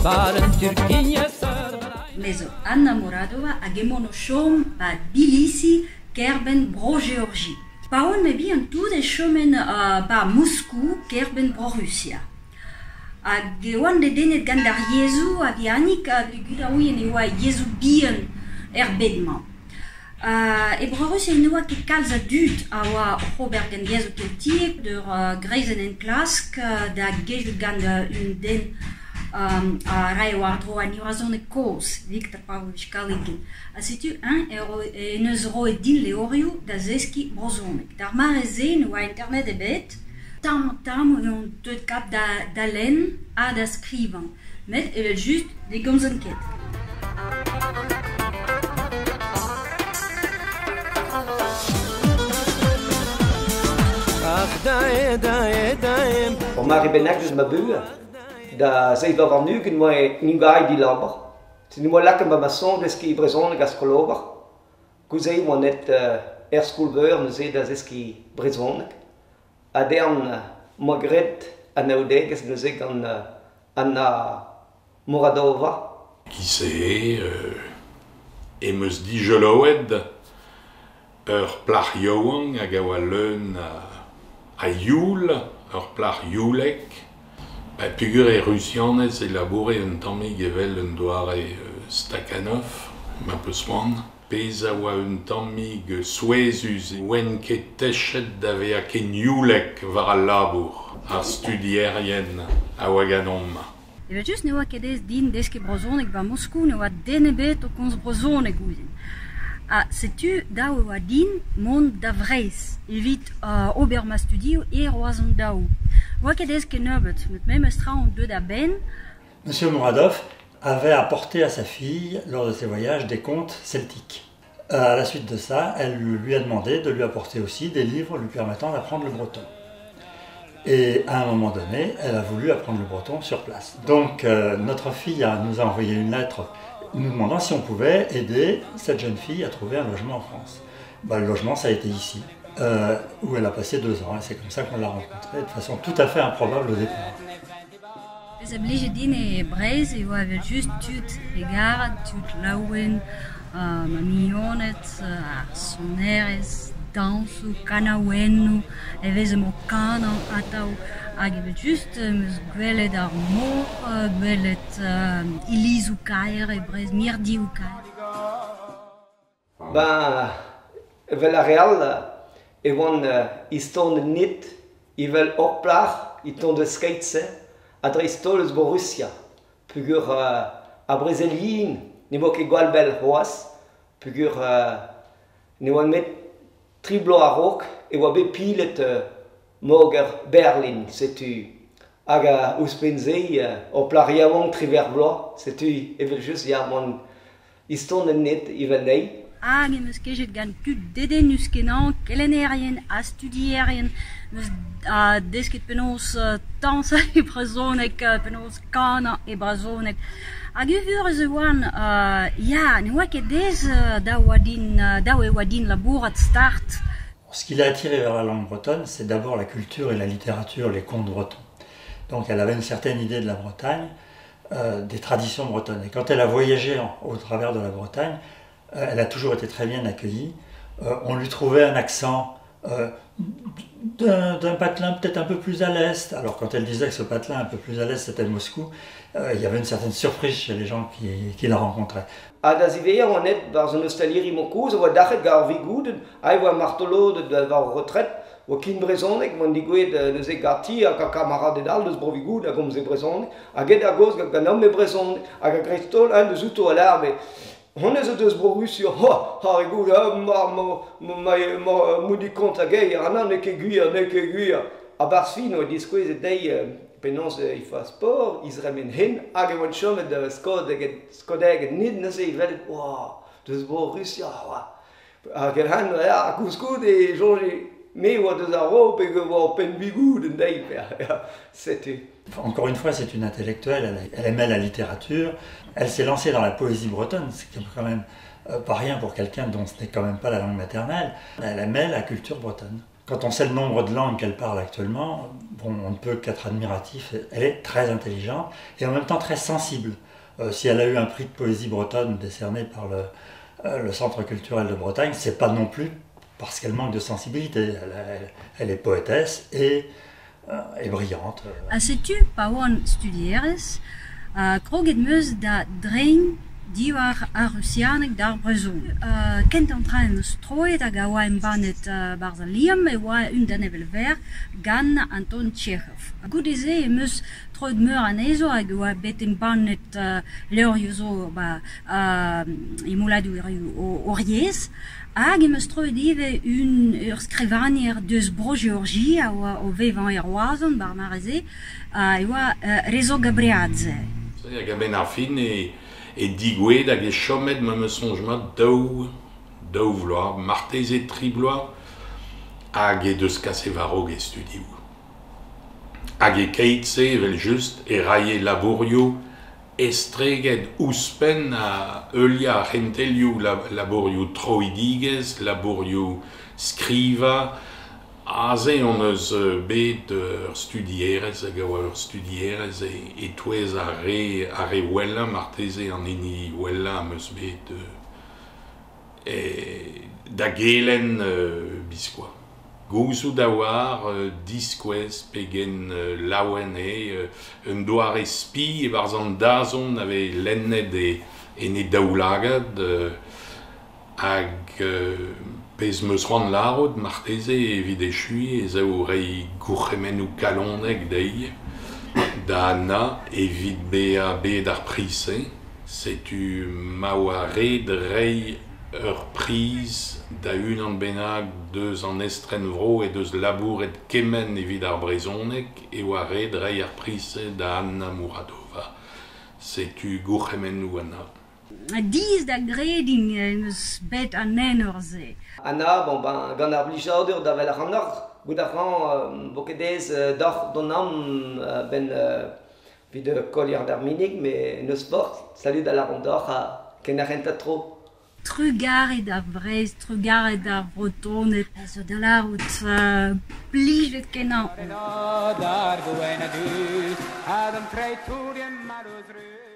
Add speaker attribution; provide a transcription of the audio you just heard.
Speaker 1: Mezo Anna Muradova a gemonochom pa Tbilisi kerben bro Géorgie. Paon me bi un tout de chemin pa Moscou kerben bro Russia. A gewan de denet gandar Jesu a vianik a gudaouien e oa Jesu bien bedman. E bro Russia e oa ket kalz a dut a oa Robert gand Jesu keltiek dur greizen en klask da gejut gand un den a rai war dro a nirazon e koz, Viktor Pavlovich Kaligin. A setu en eus ro e din leorioù da zeski brozonek. Dar mar e zen oa internet e bet, tam on teut kap da len a da skrivan. Met evel just de gomzen ket.
Speaker 2: Om maar ben dus ma buur. Da zei dat van nu kun moi nu gai di laber. Si nu moi lakken ba ma son des ki brezon gas kolober. Ku zei mo net schoolbeur nu zei da zeski brezon. Adern Magret anaudeges nu zei kan Anna Muradova.
Speaker 3: Qui c'est emeus di joloed plach yoang a gawa leun a youl plach youlek. Pugur e Russianez e laboure un tammig evel un doare Stakhanov, ma peus moan. Pez a oa un tammig souezus oen ket techet da vea ken youlek var al labour ar studierien a oa ganom.
Speaker 1: Evel just ne oa kedez din deske brozonek ba Moscou ne oa denebet o konz brozonek ouzin. Setu da oa din mont da vreiz, evit ober ma studio e roazon daou.
Speaker 4: Monsieur Muradov avait apporté à sa fille, lors de ses voyages, des contes celtiques. À la suite de ça, elle lui a demandé de lui apporter aussi des livres lui permettant d'apprendre le breton. Et à un moment donné, elle a voulu apprendre le breton sur place. Donc notre fille nous a envoyé une lettre nous demandant si on pouvait aider cette jeune fille à trouver un logement en France. Le logement, ça a été ici. Où elle a passé 2 ans, et c'est comme ça qu'on l'a rencontrée, de façon tout à fait improbable au départ.
Speaker 1: Les obligés dîner braise et avaient juste tout regard, tout laouen, mamillonet, soneres, dansu, canauenu, et les mocano, atau, avait juste gueule d'armor, gueule ilis ou caire, et braise mirdi ou caire.
Speaker 2: Vel a real. Et on iston nit, ils veulent oplar, ils tombent de skates, adrestos Borussia, pugur a Brésilien, ni mo ke gwal bel hoas, pugur ni on met triblo a rock et wa be pilet moger Berlin, c'est tu aga uspenzei oplar yawon triverblo, c'est tu evel just ya mon iston nit, ils veulent nei.
Speaker 1: Meus kejet gant tud dedenus kenan, kelenerien, a studierien, meus desket penos tansa e brazonek, penos kana e brazonek. Hag uvur eus oan, ne oa ket dez da e oa din labourat start.
Speaker 4: Ce qui l'a attiré vers la langue bretonne, c'est d'abord la culture et la littérature, les contes bretons. Donc elle avait une certaine idée de la Bretagne, des traditions bretonnes. Et quand elle a voyagé au travers de la Bretagne, elle a toujours été très bien accueillie. On lui trouvait un accent d'un patelin peut-être un peu plus à l'est. Alors quand elle disait que ce patelin un peu plus à l'est c'était Moscou, il y avait une certaine surprise chez les gens qui la rencontraient.
Speaker 2: Da ziveia on est dans un hostelier mokouz, on dachet gar vigouden, ai wa martelo de var retraite, o kin brezonek, mon digouet de ze gati a camarade dal de brovigoud, a gom ze brezonek, a get a goz ga nom me brezonek, a ga cristol un de zuto à l'arbre. On est de Borussia, rigou, moudi compte à gay, anan ne keguia, a Barsfino, disquez et dei penons il fa sport, ils remen hin, hag one chom de skodeg nid ne se velet, de Borussia, a gelhan a couscous et Georges mais ou de zaro pe go pen bigou de dei, c'était.
Speaker 4: Encore une fois, c'est une intellectuelle, elle aimait la littérature, elle s'est lancée dans la poésie bretonne, ce qui est quand même pas rien pour quelqu'un dont ce n'est quand même pas la langue maternelle. Elle aimait la culture bretonne. Quand on sait le nombre de langues qu'elle parle actuellement, bon, on ne peut qu'être admiratif. Elle est très intelligente et en même temps très sensible. Si elle a eu un prix de poésie bretonne décerné par le Centre culturel de Bretagne, c'est pas non plus parce qu'elle manque de sensibilité. Elle est poétesse et brillante.
Speaker 1: Sais-tu, Pawan studieres, kroget meus da drein diwar a Russianek dar Brezon. Kent entrain strooit hag a oa embanet Barzaliam e oa un da nevel ver gan Anton Tchekhov. Gout eze meus troet meur an ezo hag oa bet embanet leoriozo imoladu o riez. Hag eus troet eve ur skrivanier deus Bro-Georgie a oa o vevan oazon bar mareze e oa Rezo Gabriadze.
Speaker 3: Hag a ben ar fin e digouet hag e chomet ma me sonjmat daou vloaz, martezet tri bloaz, hag e deus kase varog e studioù. Hag e keitse evel just e raie labourioù estreget ouspen a eulia a c'hentelioù labourioù troidigez, labourioù skriva, aze on eus bet ur studierez hag ur studierez e touez a re wella marteze an eni wella am eus bet da gelen biskoa. Gouzout da war diskwez pegen laouen un doar e spi e barzan dazon ave lennet ne daoulagad hag pez meus c'hoant larod marteze evit e chui e zao rei gourc'hemennoù kalonek deiz da Anna evit bet ar prise. Setu ma oa red rei ur priz da unan bennak deus an estren vro e deus labouret kemen evit ar brezonek e oa red rei ar priz da Anna Muradova. Setu gourc'hemennoù Anna.
Speaker 1: Diz da gredin eus bet an enorze.
Speaker 2: Anna, bon ben, gant ar blijadur da vel ar anor, gout ar ran bokedez d'or donam ben vid koliar d'ar minig, me neus sport, salut da la rondor a ken ar rentat tro.
Speaker 1: Trugaret da Brest, trugaret da Bretonne, zo da la rout plijet kenan.
Speaker 5: Dar gwen a dus, ad an treit turien malus rus.